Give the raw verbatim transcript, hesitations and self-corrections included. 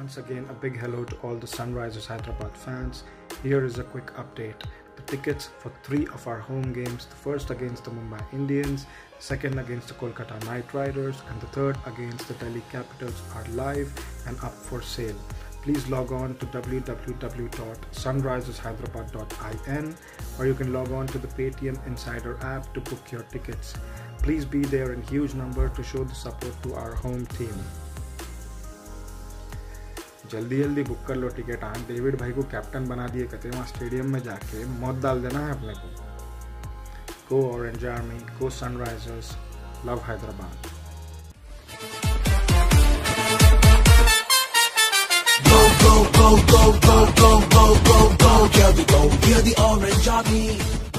Once again, a big hello to all the Sunrisers Hyderabad fans. Here is a quick update. The tickets for three of our home games, the first against the Mumbai Indians, the second against the Kolkata Knight Riders, and the third against the Delhi Capitals are live and up for sale. Please log on to w w w dot sunrisers hyderabad dot in, or you can log on to the Paytm Insider app to book your tickets. Please be there in huge number to show the support to our home team. जल्दी जल्दी book कर लो ticket. हाँ, David भाई को captain बना दिए, कहते हैं वहाँ स्टेडियम में जाके मौत डाल देना है अपने को। Go orange army, go Sunrisers, love Hyderabad. Go, go, go, go, go, go, go, go, go, yeah, we go, we're the orange army.